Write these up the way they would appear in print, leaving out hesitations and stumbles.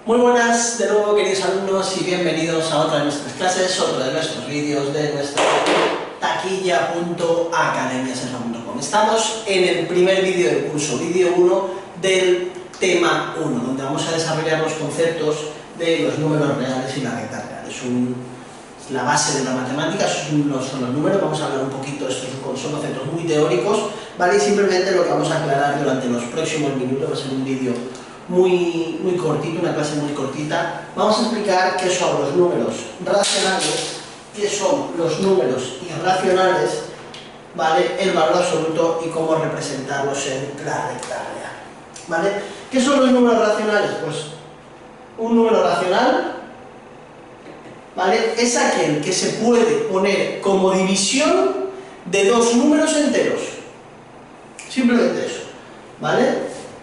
Muy buenas de nuevo, queridos alumnos, y bienvenidos a otra de nuestras clases, otro de nuestros vídeos de nuestra taquilla.academiasesma.com. Estamos en el primer vídeo del curso, vídeo 1 del tema 1, donde vamos a desarrollar los conceptos de los números reales y las rectas reales. La base de la matemática son los números. Vamos a hablar un poquito, estos son conceptos muy teóricos, ¿vale? Y simplemente lo que vamos a aclarar durante los próximos minutos va a ser un vídeo muy cortito, una clase muy cortita. Vamos a explicar qué son los números racionales, qué son los números irracionales, ¿vale? El valor absoluto y cómo representarlos en la recta real, ¿vale? ¿Qué son los números racionales? Pues un número racional, ¿vale?, es aquel que se puede poner como división de dos números enteros. Simplemente eso, ¿vale?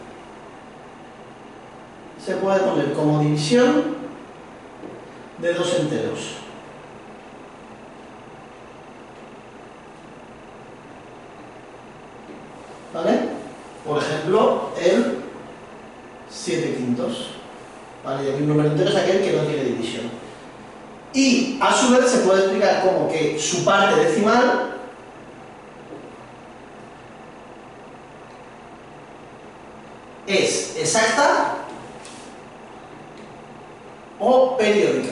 Se puede poner como división de dos enteros. ¿Vale? Por ejemplo, el 7/5. ¿Vale? Y aquí un número entero es aquel que no tiene división. Y a su vez se puede explicar como que su parte decimal es exacta o periódica,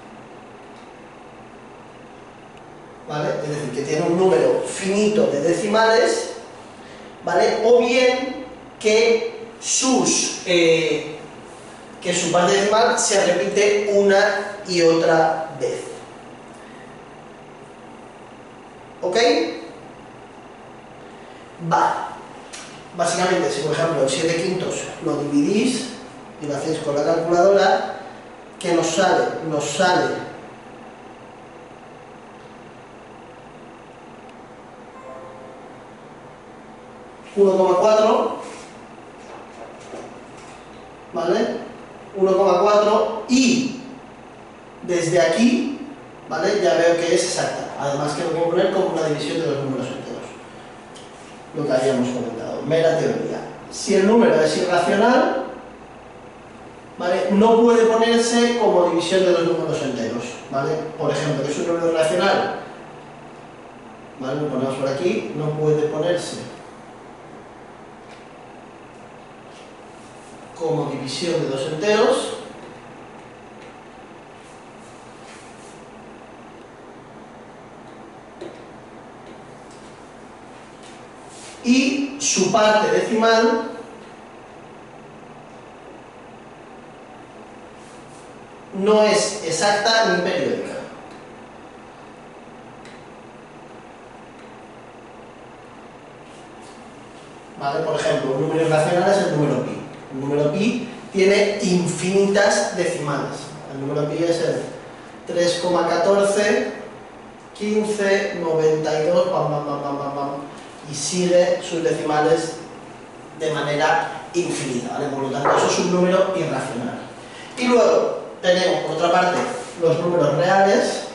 ¿vale? Es decir, que tiene un número finito de decimales, ¿vale? O bien que su parte decimal se repite una y otra vez. ¿Ok? Va. Básicamente, si por ejemplo el 7/5 lo dividís y lo hacéis con la calculadora, que nos sale 1,4, ¿vale? 1,4, y desde aquí, ¿vale?, ya veo que es exacta. Además que lo voy a poner como una división de los números enteros, lo que habíamos comentado, mera teoría. Si el número es irracional, ¿vale?, no puede ponerse como división de los números enteros, ¿vale? Por ejemplo, que es un número irracional, ¿vale?, lo ponemos por aquí, no puede ponerse como división de dos enteros, y su parte decimal no es exacta ni periódica. ¿Vale? Por ejemplo, un número irracional es el número pi. El número pi tiene infinitas decimales. El número pi es el 3,14, 15, 92, y sigue sus decimales de manera infinita, ¿vale? Por lo tanto, eso es un número irracional. Y luego tenemos, por otra parte, los números reales,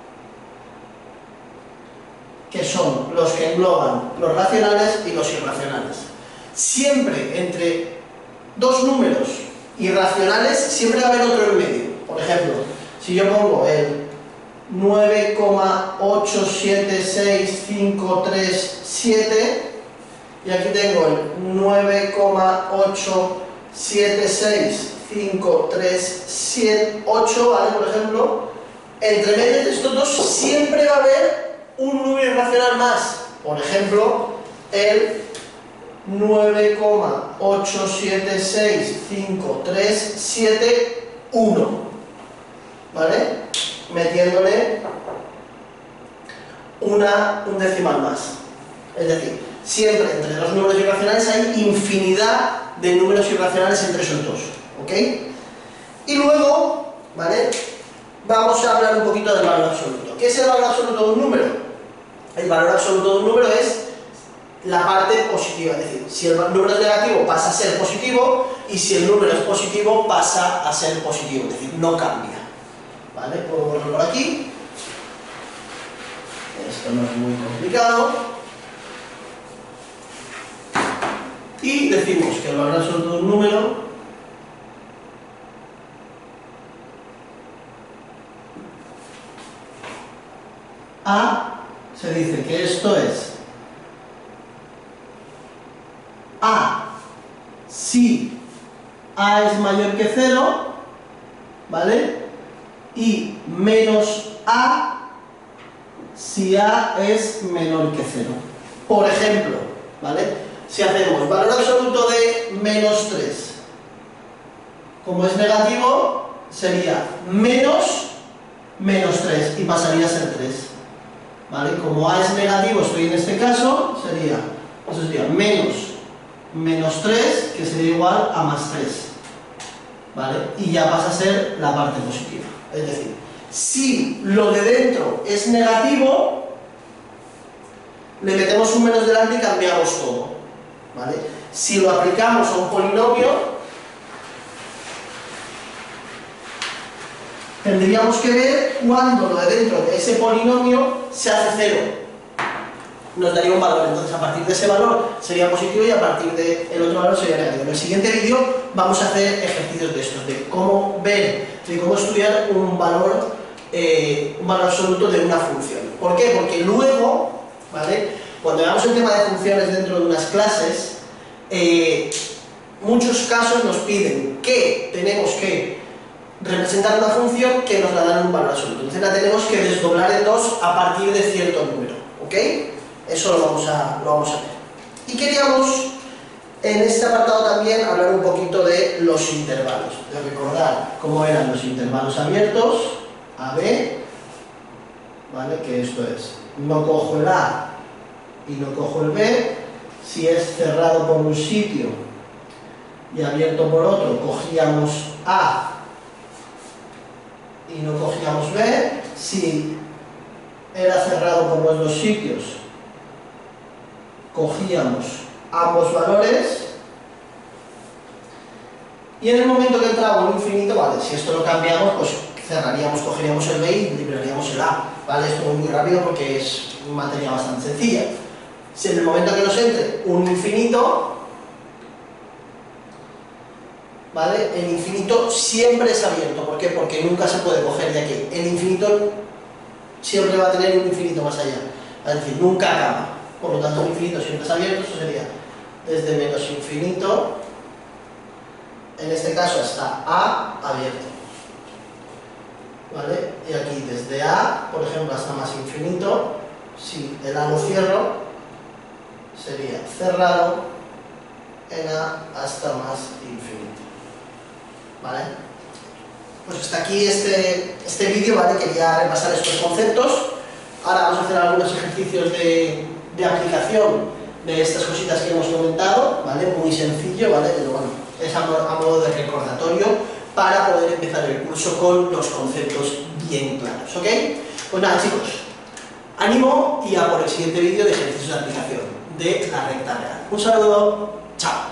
que son los que engloban los racionales y los irracionales. Siempre entre dos números irracionales, siempre va a haber otro en medio. Por ejemplo, si yo pongo el 9,876537 y aquí tengo el 9,876538, ¿vale? Por ejemplo, entre medio de estos dos siempre va a haber un número irracional más. Por ejemplo, el 9,876537,1, ¿vale?, metiéndole un decimal más. Es decir, siempre entre los números irracionales hay infinidad de números irracionales entre esos dos, ¿ok? Y luego, ¿vale?, vamos a hablar un poquito del valor absoluto. ¿Qué es el valor absoluto de un número? El valor absoluto de un número es la parte positiva, es decir, si el número es negativo pasa a ser positivo, y si el número es positivo pasa a ser positivo, es decir, no cambia. ¿Vale? Puedo ponerlo por aquí. Esto no es muy complicado. Y decimos que el valor absoluto de un número A, se dice que esto es A si A es mayor que 0, ¿vale? Y menos A si A es menor que 0. Por ejemplo, ¿vale? Si hacemos valor absoluto de menos 3, como es negativo, sería menos 3 y pasaría a ser 3. ¿Vale? Como A es negativo, estoy en este caso, eso sería menos 3, que sería igual a más 3. ¿Vale? Y ya pasa a ser la parte positiva. Es decir, si lo de dentro es negativo, le metemos un menos delante y cambiamos todo. ¿Vale? Si lo aplicamos a un polinomio, tendríamos que ver cuándo lo de dentro de ese polinomio se hace 0. Nos daría un valor, entonces a partir de ese valor sería positivo y a partir del otro valor sería negativo. En el siguiente vídeo vamos a hacer ejercicios de estos, de cómo ver, de cómo estudiar un valor absoluto de una función. ¿Por qué? Porque luego, ¿vale?, cuando veamos el tema de funciones dentro de unas clases, muchos casos nos piden que tenemos que representar una función que nos la dan un valor absoluto. Entonces la tenemos que desdoblar en dos a partir de cierto número, ¿ok? Eso lo vamos a ver. Y queríamos, en este apartado también, hablar un poquito de los intervalos, de recordar cómo eran los intervalos abiertos, AB, ¿vale? Que esto es, no cojo el A y no cojo el B, si es cerrado por un sitio y abierto por otro, cogíamos A y no cogíamos B, si era cerrado por los dos sitios, cogíamos ambos valores, y en el momento que entraba un infinito, vale, si esto lo cambiamos, pues cerraríamos, cogeríamos el B y liberaríamos el A, ¿vale? Esto es muy rápido porque es materia bastante sencilla. Si en el momento que nos entre un infinito, ¿vale?, el infinito siempre es abierto. ¿Por qué? Porque nunca se puede coger de aquí. El infinito siempre va a tener un infinito más allá, es decir, nunca acaba. Por lo tanto, el infinito siempre es abierto. Eso sería desde menos infinito, en este caso hasta A abierto, ¿vale? Y aquí desde A, por ejemplo, hasta más infinito, si el A lo cierro, sería cerrado en A hasta más infinito, ¿vale? Pues hasta aquí este vídeo, ¿vale? Quería repasar estos conceptos. Ahora vamos a hacer algunos ejercicios de aplicación de estas cositas que hemos comentado, ¿vale? Muy sencillo, ¿vale? Pero bueno, es a modo de recordatorio para poder empezar el curso con los conceptos bien claros, ¿ok? Pues nada, chicos, ánimo y a por el siguiente vídeo de ejercicios de aplicación de la recta real. Un saludo, chao.